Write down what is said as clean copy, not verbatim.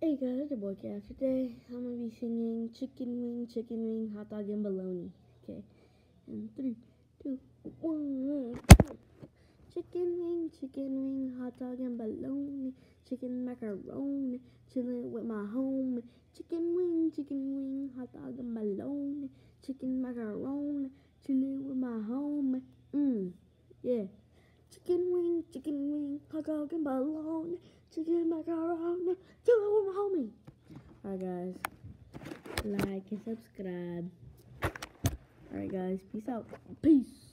Hey guys, it's your boy Cass. Today I'm gonna be singing chicken wing, hot dog, and bologna. Okay, and 3, 2, 1. Chicken wing, hot dog, and bologna. Chicken macaroni, chillin' with my homie. Chicken wing, hot dog, and bologna. Chicken macaroni, chillin' with my homie. Yeah. Chicken wing, hot dog, and bologna. Chicken macaroni, chillin' with my homie. Alright guys, like and subscribe. Alright guys, peace out. Peace.